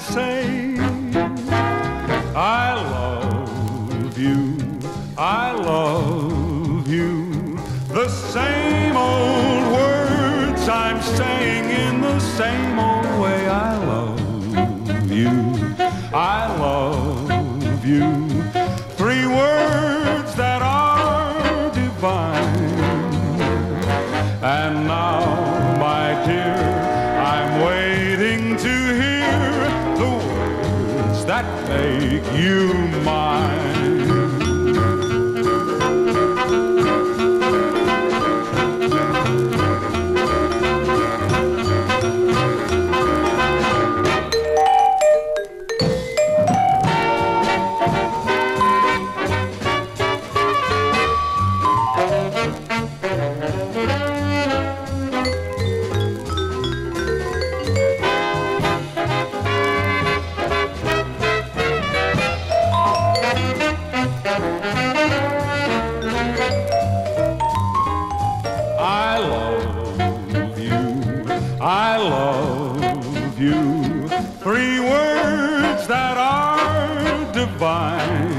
say, I love you, I love you. The same old words I'm saying in the same old way. I love you, I love you. Three words that are divine. And now, my dear, I'm waiting to hear the words that make you mine. I love you, I love you. Three words that are divine.